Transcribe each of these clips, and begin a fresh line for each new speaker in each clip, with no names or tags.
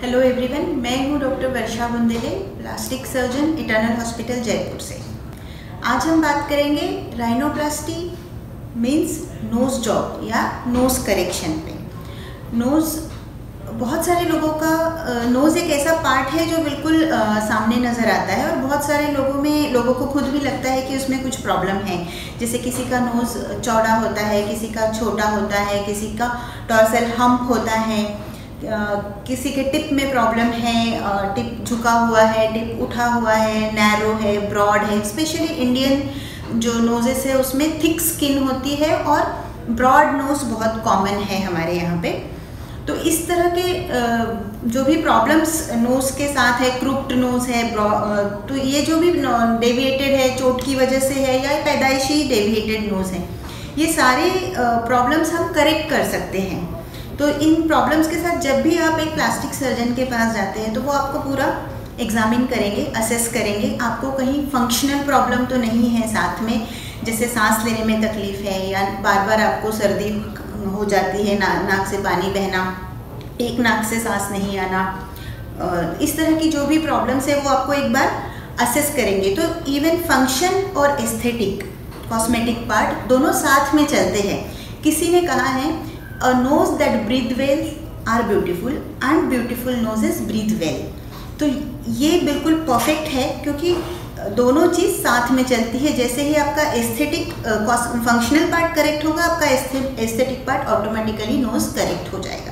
Hello everyone, मैं हूँ doctor Varsha Bundele, plastic surgeon, eternal hospital Jaipur से। आज हम बात करेंगे राइनोप्लास्टी मीन्स नोज़ जॉब या नोज़ करेक्शन पे। नोज़ बहुत सारे लोगों का नोज़ एक ऐसा पार्ट है जो बिल्कुल सामने नज़र आता है और बहुत सारे लोगों को खुद भी लगता है कि उसमें कुछ प्रॉब्लम है। जैसे किसी का नोज़ चौड़ा होता है, किसी का छोटा होता है, किसी का टॉर्सल हम्प होता है, किसी के टिप में प्रॉब्लम है, टिप झुका हुआ है, टिप उठा हुआ है, नैरो है, ब्रॉड है। स्पेशली इंडियन जो नोजेस है उसमें थिक स्किन होती है और ब्रॉड नोज बहुत कॉमन है हमारे यहाँ पे। तो इस तरह के जो भी प्रॉब्लम्स नोज के साथ है, क्रूप्ड नोज है, तो ये जो भी डेविएटेड है, चोट की वजह से है या पैदाइशी डेविएटेड नोज है, ये सारे प्रॉब्लम्स हम करेक्ट कर सकते हैं। तो इन प्रॉब्लम्स के साथ जब भी आप एक प्लास्टिक सर्जन के पास जाते हैं तो वो आपको पूरा एग्जामिन करेंगे, असेस करेंगे। आपको कहीं फंक्शनल प्रॉब्लम तो नहीं है साथ में, जैसे सांस लेने में तकलीफ है या बार बार आपको सर्दी हो जाती है, नाक से पानी बहना, एक नाक से सांस नहीं आना, इस तरह की जो भी प्रॉब्लम्स है वो आपको एक बार असेस करेंगे। तो इवन फंक्शन और एस्थेटिक कॉस्मेटिक पार्ट दोनों साथ में चलते हैं। किसी ने कहा है A nose that breathe well are beautiful and beautiful noses breathe well। तो ये बिल्कुल परफेक्ट है क्योंकि दोनों चीज़ साथ में चलती है। जैसे ही आपका एस्थेटिक फंक्शनल पार्ट करेक्ट होगा, आपका aesthetic part automatically nose correct हो जाएगा।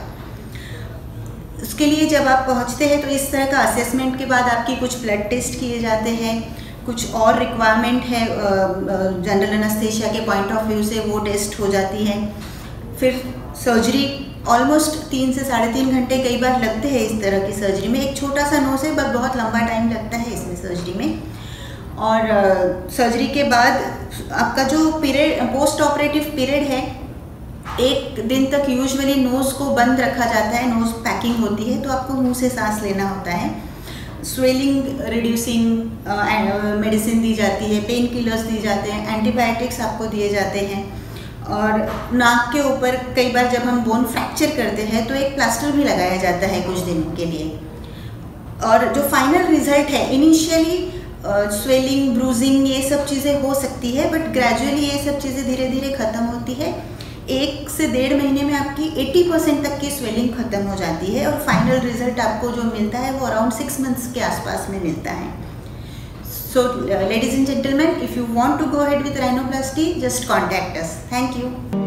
उसके लिए जब आप पहुंचते हैं तो इस तरह का असेसमेंट के बाद आपकी कुछ ब्लड टेस्ट किए जाते हैं, कुछ और रिक्वायरमेंट है जनरल एनेस्थीसिया के पॉइंट ऑफ व्यू से, वो टेस्ट हो जाती है। फिर सर्जरी ऑलमोस्ट 3 से 3.5 घंटे कई बार लगते हैं इस तरह की सर्जरी में। एक छोटा सा नोज है बट बहुत लंबा टाइम लगता है इसमें सर्जरी में। और सर्जरी के बाद आपका जो पीरियड, पोस्ट ऑपरेटिव पीरियड है, 1 दिन तक यूजुअली नोज़ को बंद रखा जाता है, नोज़ पैकिंग होती है, तो आपको मुंह से सांस लेना होता है। स्वेलिंग रिड्यूसिंग मेडिसिन दी जाती है, पेन किलर्स दिए जाते हैं, एंटीबायोटिक्स आपको दिए जाते हैं। और नाक के ऊपर कई बार जब हम बोन फ्रैक्चर करते हैं तो एक प्लास्टर भी लगाया जाता है कुछ दिन के लिए। और जो फाइनल रिजल्ट है, इनिशियली स्वेलिंग, ब्रूजिंग, ये सब चीज़ें हो सकती है बट ग्रेजुअली ये सब चीज़ें धीरे धीरे ख़त्म होती है। 1 से 1.5 महीने में आपकी 80% तक की स्वेलिंग ख़त्म हो जाती है और फाइनल रिजल्ट आपको जो मिलता है वो अराउंड 6 मंथ्स के आसपास में मिलता है। So ladies and gentlemen, if you want to go ahead with rhinoplasty, just contact us. Thank you.